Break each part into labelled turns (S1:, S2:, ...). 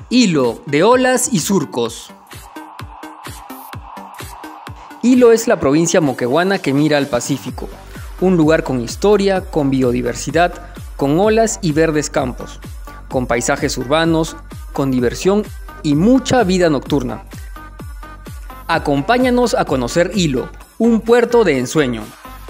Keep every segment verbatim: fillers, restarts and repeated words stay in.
S1: Hilo, de olas y surcos. Hilo es la provincia moquegüana que mira al Pacífico, un lugar con historia, con biodiversidad, con olas y verdes campos, con paisajes urbanos, con diversión y mucha vida nocturna. Acompáñanos a conocer Hilo, un puerto de ensueño.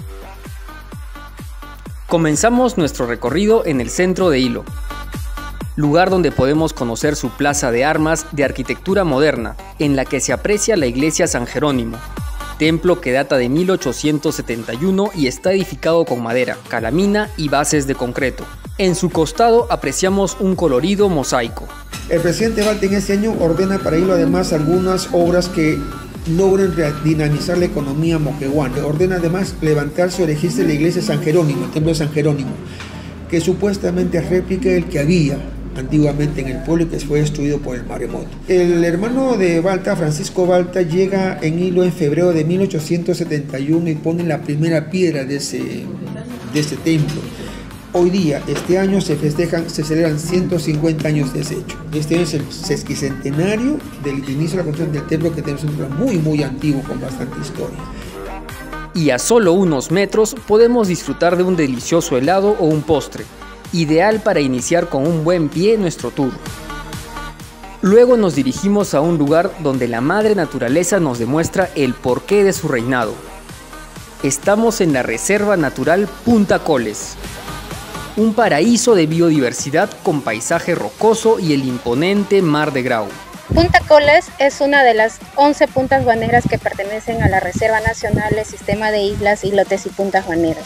S1: Comenzamos nuestro recorrido en el centro de Hilo, lugar donde podemos conocer su plaza de armas de arquitectura moderna, en la que se aprecia la iglesia San Jerónimo, templo que data de mil ochocientos setenta y uno y está edificado con madera, calamina y bases de concreto. En su costado apreciamos un colorido mosaico.
S2: El presidente Balta en este año ordena para Hilo además algunas obras que logren dinamizar la economía moquegüana. Ordena además levantar sobre registro la iglesia San Jerónimo, el templo de San Jerónimo, que supuestamente es réplica del que había antiguamente en el pueblo y que fue destruido por el maremoto. El hermano de Balta, Francisco Balta, llega en Hilo en febrero de mil ochocientos setenta y uno y pone la primera piedra de ese, de ese templo. Hoy día, este año, se festejan, se celebran ciento cincuenta años de ese hecho. Este año es el sesquicentenario del inicio de la construcción del templo, que tenemos un templo muy, muy antiguo con bastante historia.
S1: Y a solo unos metros podemos disfrutar de un delicioso helado o un postre, ideal para iniciar con un buen pie nuestro tour. Luego nos dirigimos a un lugar donde la madre naturaleza nos demuestra el porqué de su reinado. Estamos en la Reserva Natural Punta Coles, un paraíso de biodiversidad con paisaje rocoso y el imponente Mar de Grau.
S3: Punta Coles es una de las once puntas guaneras que pertenecen a la Reserva Nacional del Sistema de Islas, Islotes y Puntas Guaneras.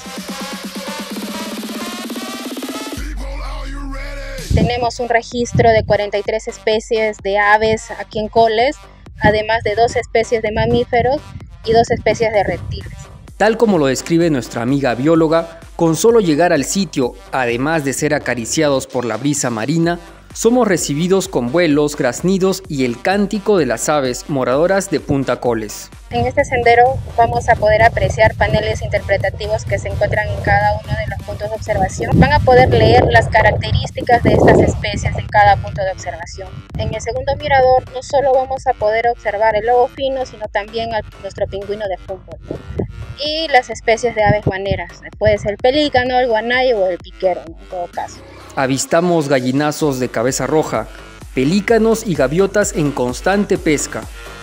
S3: Tenemos un registro de cuarenta y tres especies de aves aquí en Coles, además de dos especies de mamíferos y dos especies de reptiles.
S1: Tal como lo describe nuestra amiga bióloga, con solo llegar al sitio, además de ser acariciados por la brisa marina, somos recibidos con vuelos, graznidos y el cántico de las aves moradoras de Punta Coles.
S3: En este sendero vamos a poder apreciar paneles interpretativos que se encuentran en cada uno de los puntos de observación. Van a poder leer las características de estas especies en cada punto de observación. En el segundo mirador no solo vamos a poder observar el lobo fino, sino también a nuestro pingüino de Humboldt, ¿no? Y las especies de aves guaneras. Puede ser el pelícano, el guanay o el piquero, ¿no? En todo caso.
S1: Avistamos gallinazos de cabeza roja, pelícanos y gaviotas en constante pesca.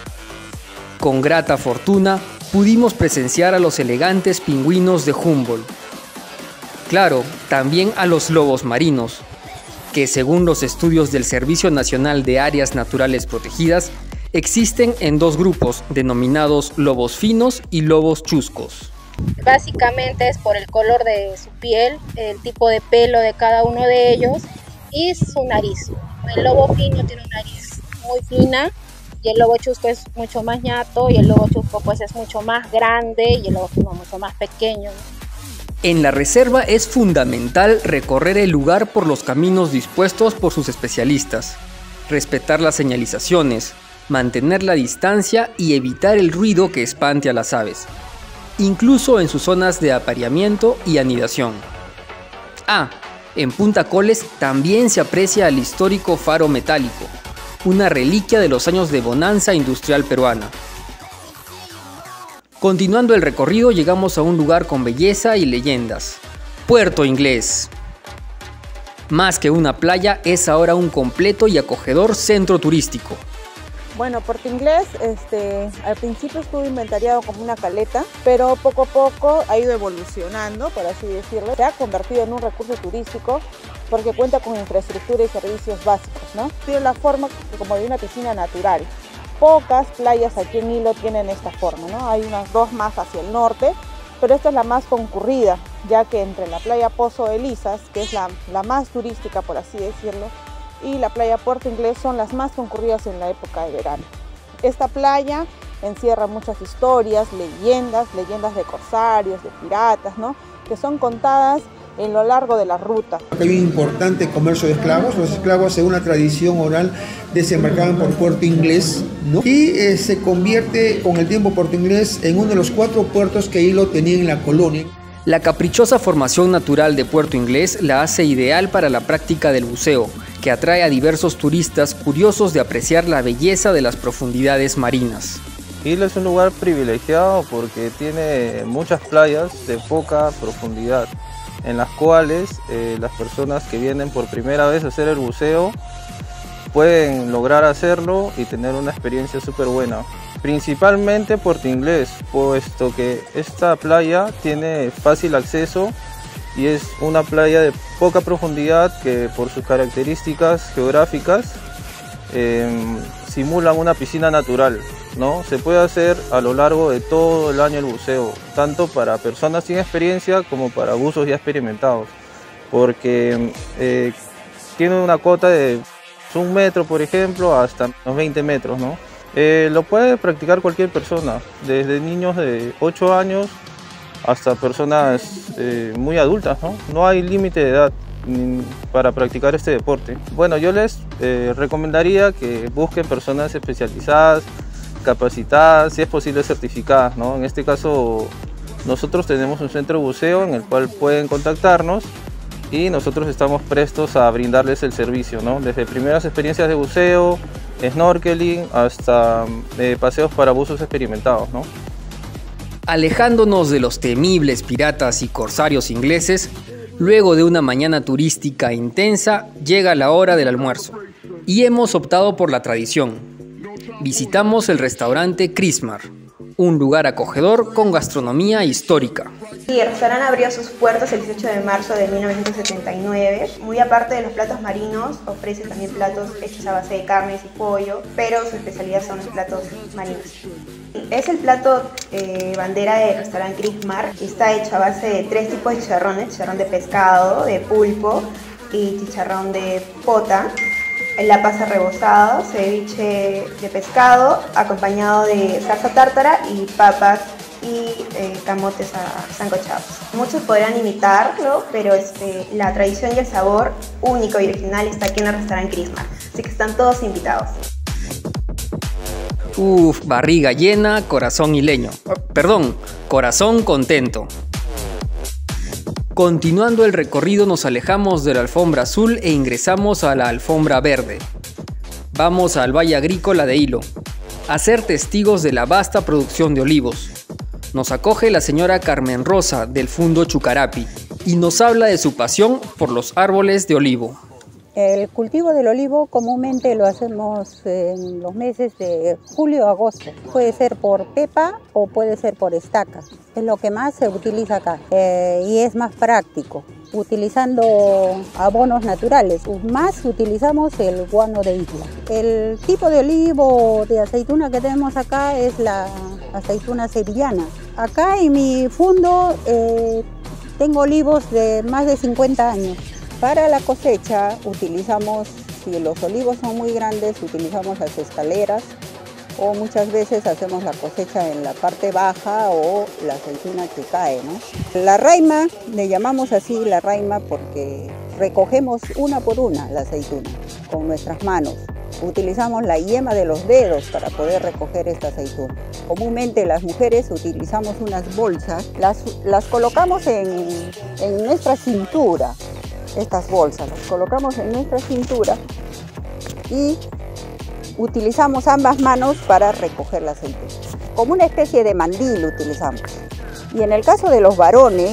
S1: Con grata fortuna pudimos presenciar a los elegantes pingüinos de Humboldt. Claro, también a los lobos marinos, que según los estudios del Servicio Nacional de Áreas Naturales Protegidas, existen en dos grupos denominados lobos finos y lobos chuscos.
S3: Básicamente es por el color de su piel, el tipo de pelo de cada uno de ellos y su nariz. El lobo fino tiene una nariz muy fina y el lobo chusco es mucho más ñato y el lobo chusco pues es mucho más grande y el lobo fino mucho más pequeño.
S1: En la reserva es fundamental recorrer el lugar por los caminos dispuestos por sus especialistas, respetar las señalizaciones, mantener la distancia y evitar el ruido que espante a las aves, incluso en sus zonas de apareamiento y anidación. Ah, en Punta Coles también se aprecia el histórico faro metálico, una reliquia de los años de bonanza industrial peruana. Continuando el recorrido llegamos a un lugar con belleza y leyendas, Puerto Inglés. Más que una playa, es ahora un completo y acogedor centro turístico.
S4: Bueno, Puerto Inglés este, al principio estuvo inventariado como una caleta, pero poco a poco ha ido evolucionando, por así decirlo. Se ha convertido en un recurso turístico porque cuenta con infraestructura y servicios básicos, ¿no? Tiene la forma como de una piscina natural. Pocas playas aquí en Hilo tienen esta forma, ¿no? Hay unas dos más hacia el norte, pero esta es la más concurrida, ya que entre la playa Pozo de Lisas, que es la, la más turística, por así decirlo, y la playa Puerto Inglés son las más concurridas en la época de verano. Esta playa encierra muchas historias, leyendas, leyendas de corsarios, de piratas, ¿no? Que son contadas en lo largo de la ruta.
S2: Hay un importante comercio de esclavos. Los esclavos, según la tradición oral, desembarcaban por Puerto Inglés, ¿no? Y eh, se convierte con el tiempo Puerto Inglés en uno de los cuatro puertos que Hilo tenía en la colonia.
S1: La caprichosa formación natural de Puerto Inglés la hace ideal para la práctica del buceo, que atrae a diversos turistas curiosos de apreciar la belleza de las profundidades marinas.
S5: Hilo es un lugar privilegiado porque tiene muchas playas de poca profundidad, en las cuales eh, las personas que vienen por primera vez a hacer el buceo pueden lograr hacerlo y tener una experiencia súper buena. Principalmente Puerto Inglés, puesto que esta playa tiene fácil acceso y es una playa de poca profundidad que por sus características geográficas eh, simulan una piscina natural, ¿no? Se puede hacer a lo largo de todo el año el buceo, tanto para personas sin experiencia como para buzos ya experimentados, porque eh, tiene una cota de un metro, por ejemplo, hasta unos veinte metros, ¿no? Eh, lo puede practicar cualquier persona, desde niños de ocho años hasta personas eh, muy adultas, ¿no? No hay límite de edad para practicar este deporte. Bueno, yo les eh, recomendaría que busquen personas especializadas, capacitadas, si es posible certificadas, ¿no? En este caso nosotros tenemos un centro de buceo en el cual pueden contactarnos y nosotros estamos prestos a brindarles el servicio, ¿no? Desde primeras experiencias de buceo, snorkeling, hasta eh, paseos para buzos experimentados, ¿no?
S1: Alejándonos de los temibles piratas y corsarios ingleses, luego de una mañana turística intensa, llega la hora del almuerzo y hemos optado por la tradición. Visitamos el restaurante Chrismar, un lugar acogedor con gastronomía histórica.
S6: Sí, el restaurante abrió sus puertas el dieciocho de marzo de mil novecientos setenta y nueve. Muy aparte de los platos marinos, ofrece también platos hechos a base de carnes y pollo, pero su especialidad son los platos marinos. Es el plato eh, bandera del restaurante Chrismar. Está hecho a base de tres tipos de chicharrones: chicharrón de pescado, de pulpo y chicharrón de pota. La pasa rebozado, ceviche de pescado, acompañado de salsa tártara y papas y eh, camotes sancochados. Muchos podrán imitarlo, pero este, la tradición y el sabor único y original está aquí en el restaurante Chrismar, así que están todos invitados.
S1: Uf, barriga llena, corazón hileño. Perdón, corazón contento. Continuando el recorrido nos alejamos de la alfombra azul e ingresamos a la alfombra verde. Vamos al Valle Agrícola de Hilo, a ser testigos de la vasta producción de olivos. Nos acoge la señora Carmen Rosa del Fundo Chucarapi y nos habla de su pasión por los árboles de olivo.
S7: El cultivo del olivo comúnmente lo hacemos en los meses de julio a agosto. Puede ser por pepa o puede ser por estaca. Es lo que más se utiliza acá eh, y es más práctico, utilizando abonos naturales. Más utilizamos el guano de isla. El tipo de olivo de aceituna que tenemos acá es la aceituna sevillana. Acá en mi fundo eh, tengo olivos de más de cincuenta años. Para la cosecha utilizamos, si los olivos son muy grandes, utilizamos las escaleras o muchas veces hacemos la cosecha en la parte baja o la aceituna que cae, ¿no? La raima, le llamamos así la raima porque recogemos una por una la aceituna con nuestras manos. Utilizamos la yema de los dedos para poder recoger esta aceituna. Comúnmente las mujeres utilizamos unas bolsas, las, las colocamos en, en nuestra cintura. Estas bolsas las colocamos en nuestra cintura y utilizamos ambas manos para recoger la aceituna. Como una especie de mandil utilizamos. Y en el caso de los varones,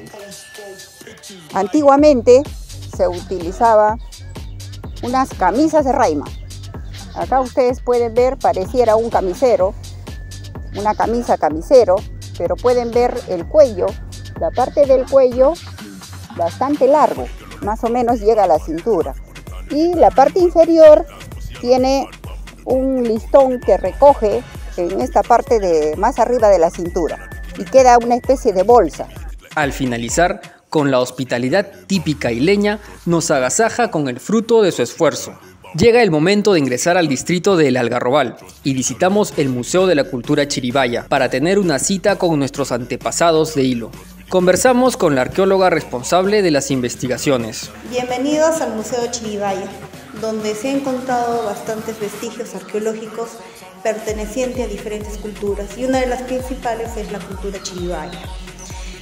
S7: antiguamente se utilizaba unas camisas de raima. Acá ustedes pueden ver, pareciera un camisero, una camisa camisero, pero pueden ver el cuello, la parte del cuello bastante largo, más o menos llega a la cintura. Y la parte inferior tiene un listón que recoge en esta parte de más arriba de la cintura y queda una especie de bolsa.
S1: Al finalizar, con la hospitalidad típica hileña, nos agasaja con el fruto de su esfuerzo. Llega el momento de ingresar al distrito del Algarrobal y visitamos el Museo de la Cultura Chiribaya para tener una cita con nuestros antepasados de Hilo. Conversamos con la arqueóloga responsable de las investigaciones.
S8: Bienvenidos al Museo Chiribaya, donde se han encontrado bastantes vestigios arqueológicos pertenecientes a diferentes culturas y una de las principales es la cultura chiribaya.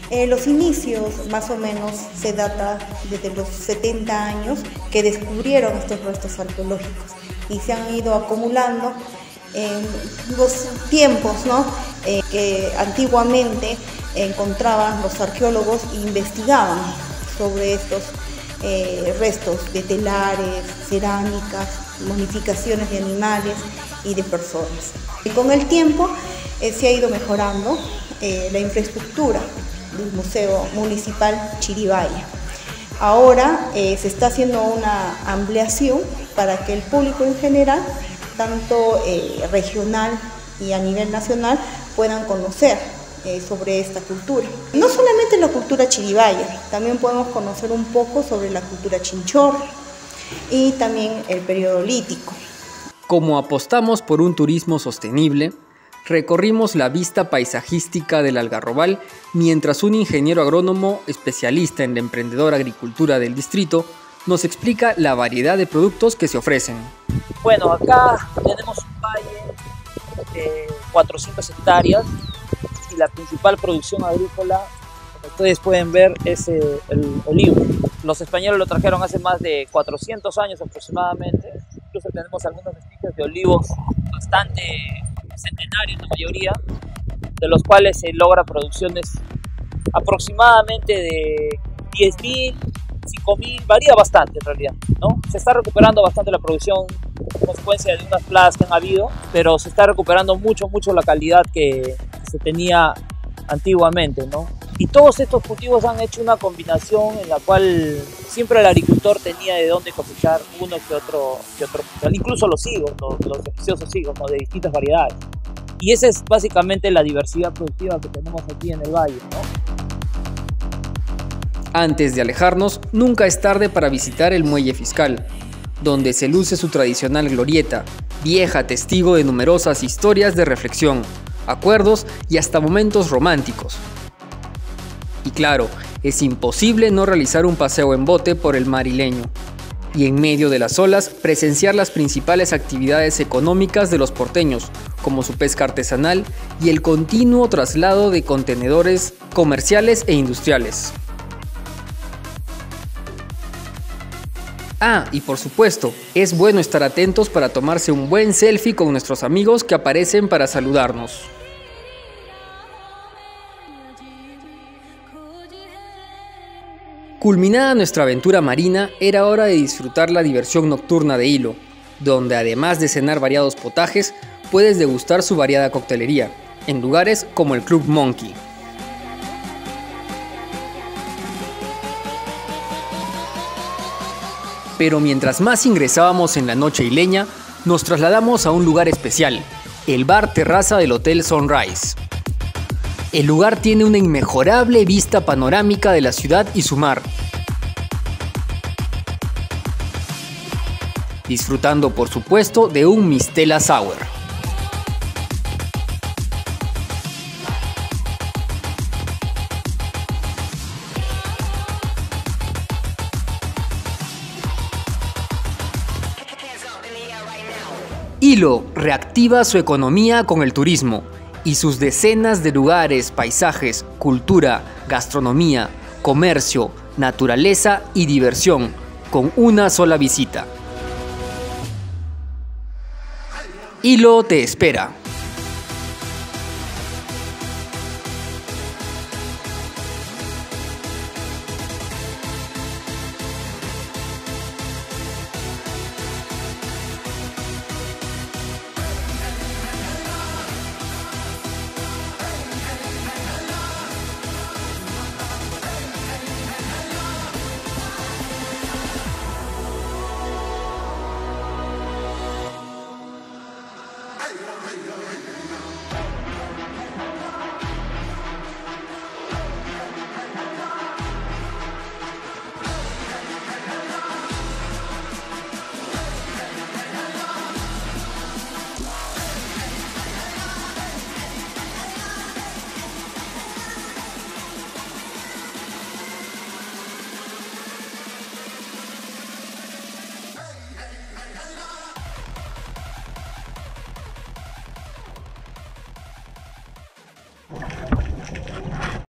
S8: Eh, los inicios más o menos se data desde los setenta años que descubrieron estos restos arqueológicos y se han ido acumulando en los tiempos, ¿no? eh, que antiguamente encontraban los arqueólogos e investigaban sobre estos eh, restos de telares, cerámicas, momificaciones de animales y de personas. Y con el tiempo eh, se ha ido mejorando eh, la infraestructura del Museo Municipal Chiribaya. Ahora eh, se está haciendo una ampliación para que el público en general, tanto eh, regional y a nivel nacional, puedan conocer eh, sobre esta cultura. No solamente la cultura chiribaya, también podemos conocer un poco sobre la cultura chinchorro y también el periodo lítico.
S1: Como apostamos por un turismo sostenible, recorrimos la vista paisajística del Algarrobal mientras un ingeniero agrónomo especialista en la emprendedora agricultura del distrito nos explica la variedad de productos que se ofrecen.
S9: Bueno, acá tenemos un valle de cuatrocientas hectáreas y la principal producción agrícola, como ustedes pueden ver, es el olivo. Los españoles lo trajeron hace más de cuatrocientos años aproximadamente. Incluso tenemos algunos vestigios de olivos bastante centenarios, la mayoría, de los cuales se logra producciones aproximadamente de diez mil, cinco mil, varía bastante en realidad, ¿no? Se está recuperando bastante la producción a consecuencia de unas plagas que han habido, pero se está recuperando mucho, mucho la calidad que se tenía antiguamente, ¿no? Y todos estos cultivos han hecho una combinación en la cual siempre el agricultor tenía de dónde cosechar uno que otro, que otro incluso los higos, los, los deliciosos higos, ¿no? De distintas variedades. Y esa es básicamente la diversidad productiva que tenemos aquí en el valle, ¿no?
S1: Antes de alejarnos, nunca es tarde para visitar el Muelle Fiscal, donde se luce su tradicional glorieta, vieja testigo de numerosas historias de reflexión, acuerdos y hasta momentos románticos. Y claro, es imposible no realizar un paseo en bote por el mar isleño y en medio de las olas presenciar las principales actividades económicas de los porteños, como su pesca artesanal y el continuo traslado de contenedores comerciales e industriales. Ah, y por supuesto, es bueno estar atentos para tomarse un buen selfie con nuestros amigos que aparecen para saludarnos. Culminada nuestra aventura marina, era hora de disfrutar la diversión nocturna de Hilo, donde además de cenar variados potajes, puedes degustar su variada coctelería, en lugares como el Club Monkey. Pero mientras más ingresábamos en la noche hileña, nos trasladamos a un lugar especial, el bar terraza del Hotel Sunrise. El lugar tiene una inmejorable vista panorámica de la ciudad y su mar, disfrutando por supuesto de un Mistela Sour. Hilo reactiva su economía con el turismo y sus decenas de lugares, paisajes, cultura, gastronomía, comercio, naturaleza y diversión con una sola visita. Hilo te espera.